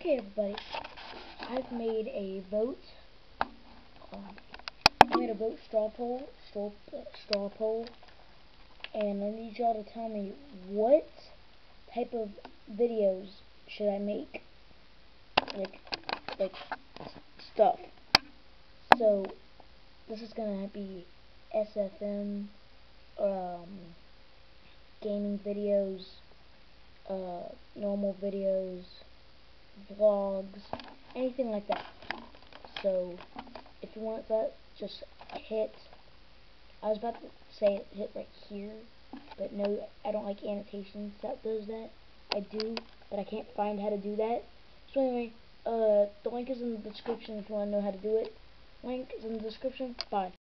Okay, everybody, I've made a vote. I made a vote straw poll, and I need y'all to tell me what type of videos should I make, like stuff. So this is gonna be SFM, gaming videos, normal videos, vlogs, anything like that. So if you want that, just hit, I was about to say hit right here, but no, I don't like annotations that does that. I do, but I can't find how to do that. So anyway, the link is in the description if you want to know how to do it. Link is in the description. Bye.